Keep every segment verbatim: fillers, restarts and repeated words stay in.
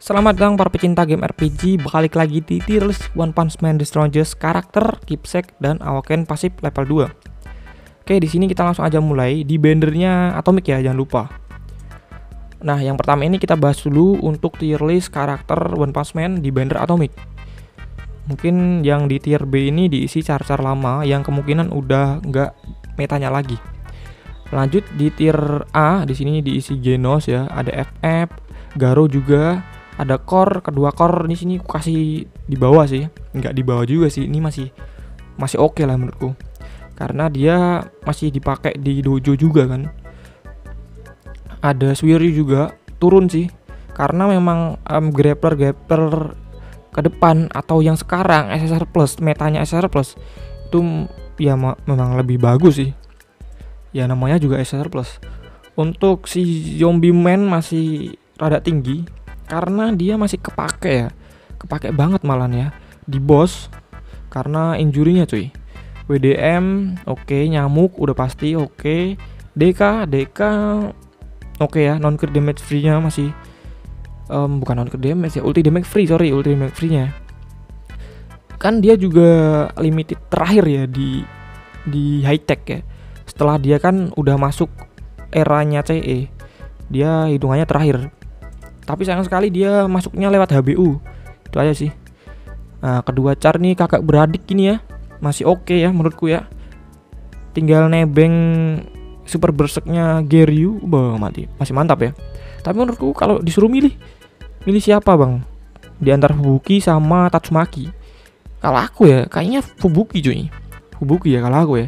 Selamat datang para pecinta game R P G, balik lagi di tier list One Punch Man The Strongest karakter, Keepsake, dan Awaken pasif level dua. Oke, di sini kita langsung aja mulai di bendernya Atomic ya, jangan lupa. Nah, yang pertama ini kita bahas dulu untuk tier list karakter One Punch Man di bender Atomic. Mungkin yang di tier B ini diisi char-char lama yang kemungkinan udah nggak metanya lagi. Lanjut di tier A, di sini diisi Genos ya, ada F F, Garo juga. Ada core, kedua core di sini aku kasih di bawah sih, nggak di bawah juga sih, ini masih masih oke okay lah menurutku, karena dia masih dipakai di dojo juga kan. Ada Suiryu juga turun sih, karena memang um, grappler grappler ke depan atau yang sekarang S S R plus, metanya S S R plus itu ya memang lebih bagus sih. Ya namanya juga S S R plus. Untuk si Zombie Man masih rada tinggi, karena dia masih kepake ya, kepake banget malah ya di boss karena injurinya cuy. W D M oke, okay, nyamuk udah pasti oke, okay. D K D K oke okay ya, non crit damage free nya masih um, bukan non crit damage ya, ulti damage free sorry ulti damage free nya kan dia juga limited terakhir ya di di high tech ya. Setelah dia kan udah masuk eranya C E, dia hitungannya terakhir. Tapi sayang sekali dia masuknya lewat H B U. Itu aja sih. Nah, kedua char nih kakak beradik ini ya, masih oke okay ya menurutku ya. Tinggal nebeng super berserknya Geryu, bah mati. Masih mantap ya. Tapi menurutku kalau disuruh milih, milih siapa bang? Di antara Fubuki sama Tatsumaki. Kalau aku ya, kayaknya Fubuki cuy. Fubuki ya kalau aku ya.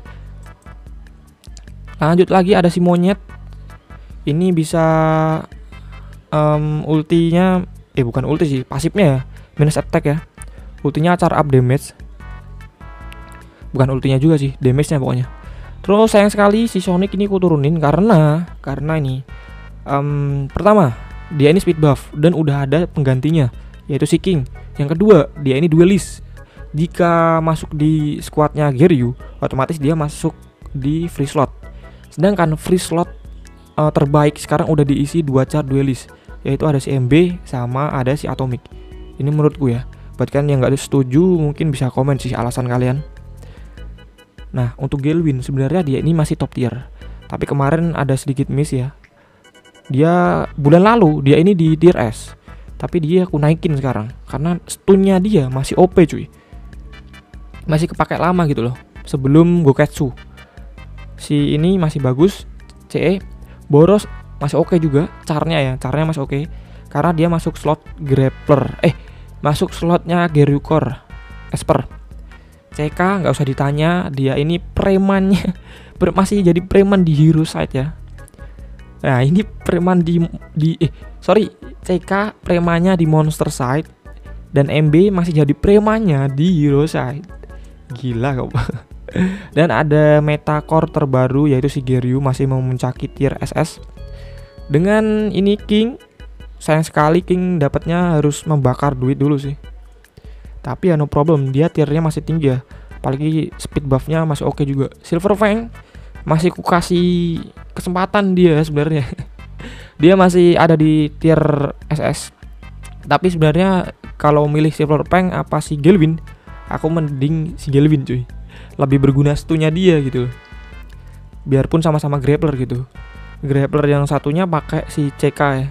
Lanjut lagi ada si monyet. Ini bisa Um, ultinya, eh bukan ulti sih, pasifnya ya, minus attack ya. Ultinya char up damage. Bukan ultinya juga sih, damage-nya pokoknya. Terus sayang sekali si Sonic ini ku turunin karena karena ini um, pertama, dia ini speed buff dan udah ada penggantinya, yaitu si King. Yang kedua, dia ini duelist. Jika masuk di squadnya Geryu, otomatis dia masuk di free slot. Sedangkan free slot uh, terbaik sekarang udah diisi dua char duelist, yaitu ada si M B sama ada si Atomic. Ini menurutku ya. Buat kan yang gak setuju mungkin bisa komen sih alasan kalian. Nah, untuk Gelwin sebenarnya dia ini masih top tier, tapi kemarin ada sedikit miss ya. Dia bulan lalu dia ini di tier S, tapi dia aku naikin sekarang karena stunnya dia masih O P cuy. Masih kepake lama gitu loh, sebelum Goketsu. Si ini masih bagus. C E Boros masih oke okay juga, carnya ya, carnya masih oke okay. Karena dia masuk slot grappler, eh masuk slotnya Geryu Core Esper. C K nggak usah ditanya, dia ini premannya masih jadi preman di hero side ya. Nah ini preman di di eh sorry C K premannya di monster side, dan M B masih jadi premannya di hero side. Gila kok. Dan ada meta core terbaru yaitu si Geryu masih memuncaki tier S S. Dengan ini King, sayang sekali King dapatnya harus membakar duit dulu sih. Tapi ya no problem, dia tiernya masih tinggi ya. Apalagi speed buffnya masih oke okay juga. Silver Fang masih ku kasih kesempatan dia sebenarnya. Dia masih ada di tier S S. Tapi sebenarnya kalau milih Silver Fang apa si Gelwin, aku mending si Gelwin cuy. Lebih berguna stunya dia gitu. Biarpun sama-sama grappler gitu. Grappler yang satunya pakai si C K ya.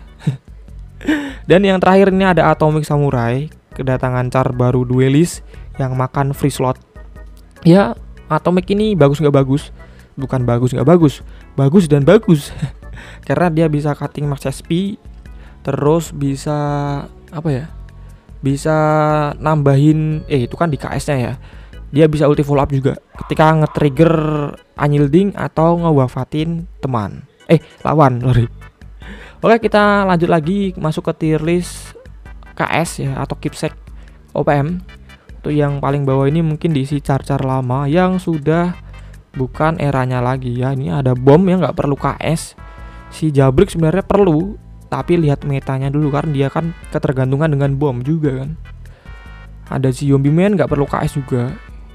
Dan yang terakhir ini ada Atomic Samurai, kedatangan char baru duelist yang makan free slot. Ya, Atomic ini bagus nggak bagus? Bukan bagus nggak bagus, bagus dan bagus. Karena dia bisa cutting max S P, terus bisa apa ya? Bisa nambahin, eh itu kan di K S-nya ya. Dia bisa ulti follow up juga ketika nge-trigger unyielding atau ngewafatin teman. Eh, lawan, sorry. Oke, kita lanjut lagi masuk ke tier list K S ya atau Keepsake O P M. Itu yang paling bawah ini mungkin diisi char-char lama yang sudah bukan eranya lagi ya. Ini ada bom yang nggak perlu K S. Si Jabrik sebenarnya perlu, tapi lihat metanya dulu karena dia kan ketergantungan dengan bom juga kan. Ada si Zombie Man nggak perlu K S juga.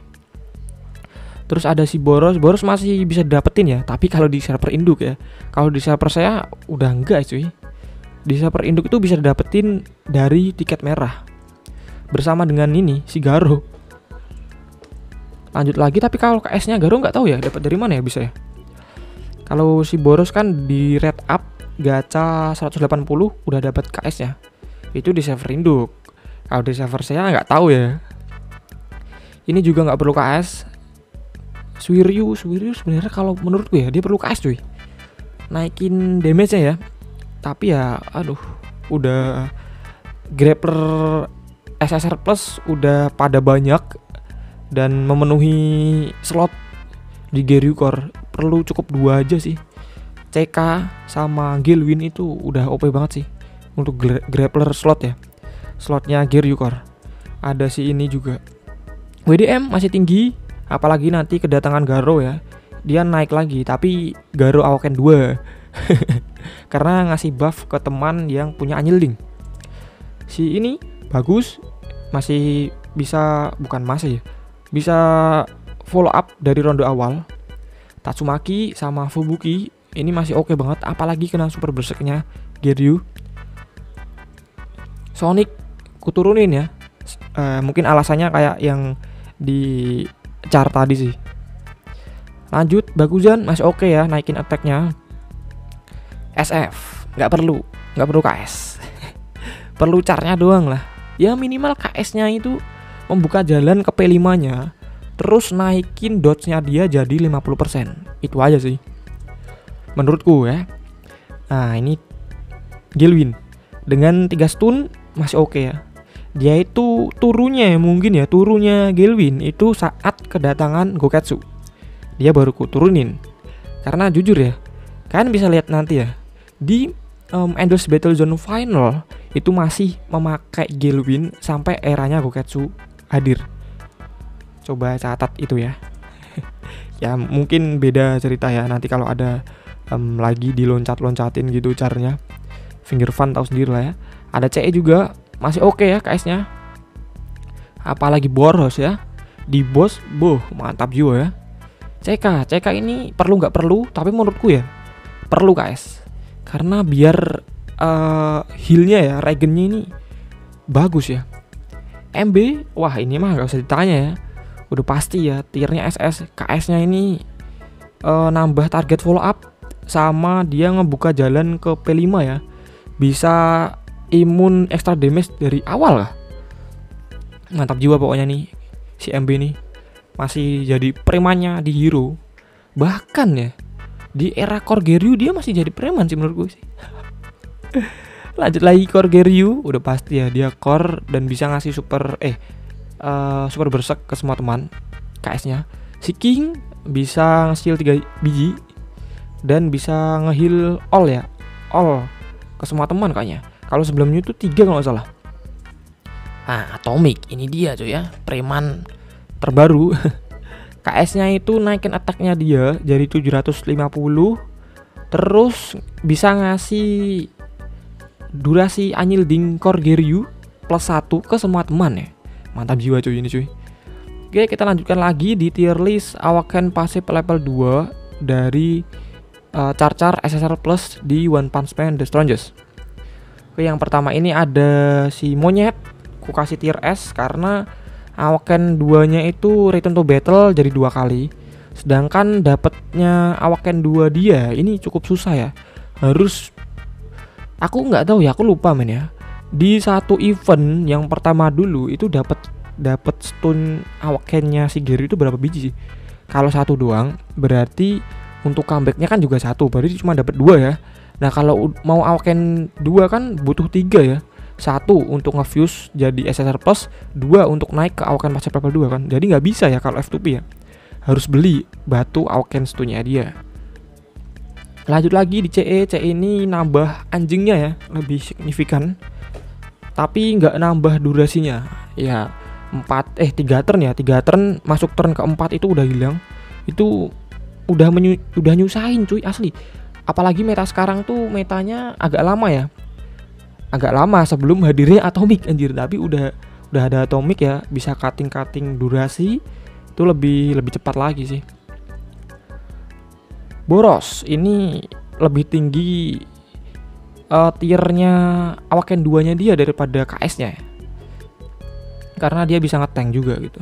Terus ada si Boros, Boros masih bisa dapetin ya, tapi kalau di server induk ya. Kalau di server saya udah enggak cuy. Di server induk itu bisa dapetin dari tiket merah bersama dengan ini si Garo. Lanjut lagi, tapi kalau K S-nya Garo nggak tahu ya dapat dari mana ya bisa ya. Kalau si Boros kan di red up gacha seratus delapan puluh udah dapat K S-nya. Itu di server induk. Kalau di server saya nggak tahu ya. Ini juga nggak perlu K S. Suiryu, Suiryu sebenarnya kalau menurutku ya dia perlu K S cuy. Naikin damage-nya ya. Tapi ya aduh, udah grappler S S R Plus udah pada banyak dan memenuhi slot di Geryu Core. Perlu cukup dua aja sih. C K sama Gelwin itu udah O P banget sih untuk grappler slot ya. Slotnya Geryu Core. Ada si ini juga. W D M masih tinggi, apalagi nanti kedatangan Garo ya. Dia naik lagi, tapi Garo Awaken dua. Karena ngasih buff ke teman yang punya Anyilding. Si ini bagus, masih bisa, bukan masih ya, bisa follow up dari ronde awal. Tatsumaki sama Fubuki ini masih oke okay banget, apalagi kena super berserknya Geryu. Sonic kuturunin ya. Uh, mungkin alasannya kayak yang di chart tadi sih. Lanjut, Bakuzan masih oke okay ya, naikin attack-nya. S F nggak perlu, nggak perlu K S. Perlu charnya doang lah. Ya minimal K S-nya itu membuka jalan ke P lima-nya, terus naikin dodge-nya dia jadi lima puluh persen. Itu aja sih menurutku ya. Nah, ini Gelwin dengan tiga stun masih oke okay ya. Dia itu turunya ya, mungkin ya turunya Gelwin itu saat kedatangan Goketsu. Dia baru ku turunin. Karena jujur ya, kalian bisa lihat nanti ya di um, Endless Battle Zone Final itu masih memakai Gelwin sampai eranya Goketsu hadir. Coba catat itu ya. Ya mungkin beda cerita ya nanti kalau ada um, lagi diloncat-loncatin gitu caranya. Finger Fun tahu sendiri lah ya. Ada C E juga masih oke okay ya K S-nya. Apalagi Boros ya. Di boss, boh mantap juga ya. C K, C K ini perlu nggak perlu, tapi menurutku ya perlu K S. Karena biar uh, heal-nya ya, regen-nya ini bagus ya. M B, wah ini mah nggak usah ditanya ya. Udah pasti ya tiernya S S. K S-nya ini uh, nambah target follow up sama dia ngebuka jalan ke P lima ya. Bisa imun extra damage dari awal lah. Mantap jiwa pokoknya nih si M B nih. Masih jadi premannya di hero. Bahkan ya di era core Geryu dia masih jadi preman sih menurut gue sih. Lanjut lagi core Geryu, udah pasti ya dia core dan bisa ngasih super eh uh, super berserk ke semua teman. K S-nya si King bisa nge-steal tiga biji dan bisa nge-heal all ya. All ke semua teman kayaknya. Kalau sebelumnya itu tiga kalau nggak salah. Ah, Atomic ini dia cuy ya, preman terbaru. K S-nya itu naikin attack-nya dia jadi tujuh ratus lima puluh. Terus bisa ngasih durasi Anyilding Core Geryu plus satu ke semua teman ya. Mantap jiwa cuy ini cuy. Oke, kita lanjutkan lagi di tier list Awaken Passive level dua dari uh, Char-Char S S R Plus di One Punch Man The Strongest. Oke, yang pertama ini ada si Monyet. Aku kasih tier S karena Awaken dua-nya itu return to battle jadi dua kali. Sedangkan dapatnya Awaken dua dia ini cukup susah ya. Harus, aku nggak tahu ya, aku lupa men ya. Di satu event yang pertama dulu itu dapat dapat stun Awakennya si Geryu itu berapa biji sih? Kalau satu doang berarti untuk comebacknya kan juga satu, berarti cuma dapat dua ya. Nah kalau mau Awaken dua kan butuh tiga ya. Satu untuk nge-fuse jadi S S R Plus, dua untuk naik ke Awaken Passive level dua kan. Jadi nggak bisa ya kalau F two P ya. Harus beli batu Awaken stunnya dia. Lanjut lagi di C E. C E ini nambah anjingnya ya, lebih signifikan. Tapi nggak nambah durasinya. Ya empat eh tiga turn ya, tiga turn masuk turn keempat itu udah hilang. Itu udah menyu, udah nyusahin cuy asli. Apalagi meta sekarang tuh metanya agak lama ya. Agak lama sebelum hadirnya Atomic anjir, tapi udah udah ada Atomic ya, bisa cutting-cutting durasi itu lebih lebih cepat lagi sih. Boros ini lebih tinggi uh, tiernya Awaken dua nya dia daripada K S nya ya. Karena dia bisa nge-tank juga gitu.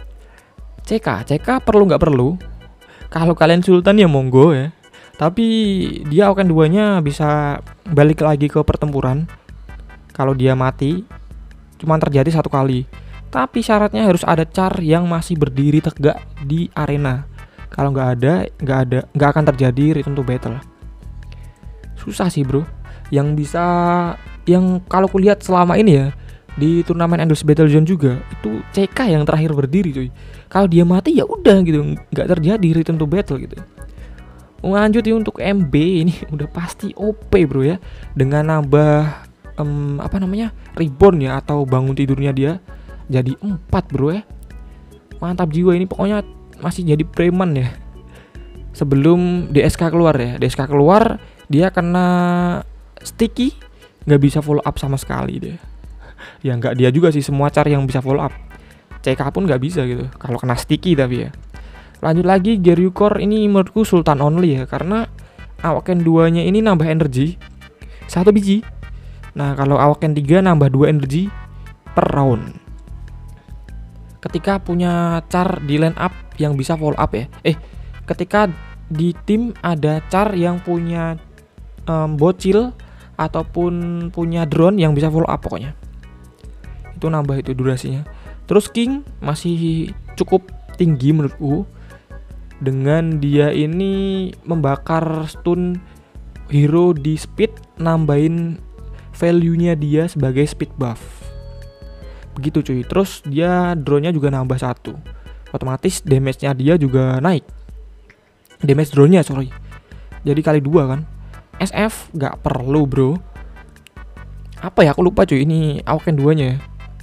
C K, C K perlu nggak perlu? Kalau kalian Sultan ya monggo ya. Tapi dia Awaken dua nya bisa balik lagi ke pertempuran. Kalau dia mati cuma terjadi satu kali. Tapi syaratnya harus ada char yang masih berdiri tegak di arena. Kalau nggak ada, nggak ada, nggak akan terjadi return to battle. Susah sih bro. Yang bisa, yang kalau kulihat selama ini ya di turnamen Endless Battle Zone juga itu C K yang terakhir berdiri cuy. Kalau dia mati ya udah gitu, nggak terjadi return to battle gitu. Lanjut ya untuk M B ini udah pasti O P bro ya, dengan nambah um, apa namanya reborn ya atau bangun tidurnya dia jadi empat bro ya. Mantap jiwa ini, pokoknya masih jadi preman ya. Sebelum D S K keluar ya, D S K keluar dia kena sticky, nggak bisa follow up sama sekali deh. Ya nggak dia juga sih, semua char yang bisa follow up. C K pun nggak bisa gitu kalau kena sticky tapi ya. Lanjut lagi Geryukor ini menurutku Sultan only ya, karena Awaken dua nya ini nambah energi satu biji. Nah kalau Awaken tiga nambah dua energi per round. Ketika punya char di line up yang bisa follow up ya. Eh ketika di tim ada char yang punya um, bocil ataupun punya drone yang bisa follow up pokoknya. Itu nambah itu durasinya. Terus King masih cukup tinggi menurutku, dengan dia ini membakar stun hero di speed, nambahin value-nya dia sebagai speed buff. Begitu cuy. Terus dia drone-nya juga nambah satu. Otomatis damage-nya dia juga naik. Damage drone-nya sorry. Jadi kali dua kan. S F gak perlu bro. Apa ya aku lupa cuy, ini Awaken dua nya ya.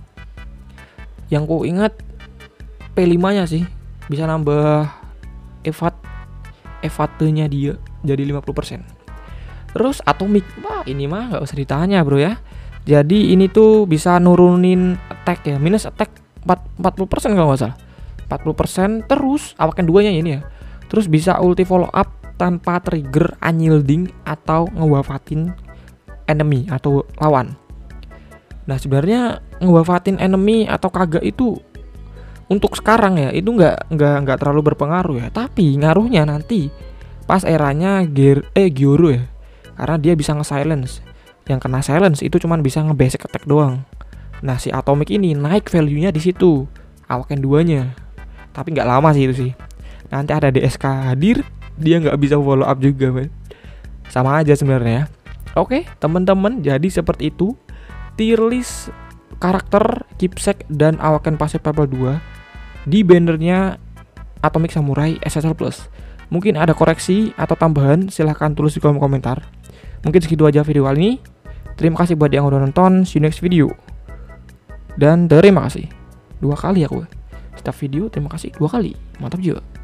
Yang ku ingat P lima nya sih, bisa nambah evat evate-nya dia jadi lima puluh persen. Terus Atomic, wah ini mah nggak usah ditanya bro ya. Jadi ini tuh bisa nurunin attack ya, minus attack empat puluh persen kalau nggak salah, empat puluh persen. Terus Awaken dua nya ini ya, terus bisa ulti follow up tanpa trigger unyielding atau ngewafatin enemy atau lawan. Nah sebenarnya ngewafatin enemy atau kagak itu untuk sekarang ya itu nggak nggak nggak terlalu berpengaruh ya, tapi ngaruhnya nanti pas eranya Gear eh Gyoro ya, karena dia bisa nge-silence. Yang kena silence itu cuman bisa nge-basic attack doang. Nah si Atomic ini naik value-nya di situ Awaken dua nya, tapi nggak lama sih itu sih. Nanti ada D S K hadir, dia nggak bisa follow up juga man. Sama aja sebenarnya. Oke teman-teman, jadi seperti itu tier list karakter Keepsake dan Awaken Passive Level dua di bannernya Atomic Samurai S S L Plus. Mungkin ada koreksi atau tambahan, silahkan tulis di kolom komentar. Mungkin segitu aja video kali ini. Terima kasih buat yang udah nonton. See you next video. Dan terima kasih dua kali ya gue. Setiap video terima kasih dua kali. Mantap juga.